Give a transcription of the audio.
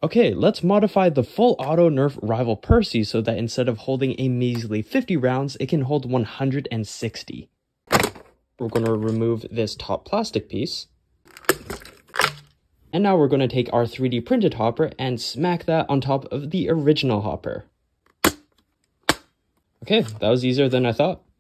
Okay, let's modify the full auto Nerf rival Percy so that instead of holding a measly 50 rounds, it can hold 160. We're going to remove this top plastic piece. And now we're going to take our 3D printed hopper and smack that on top of the original hopper. Okay, that was easier than I thought.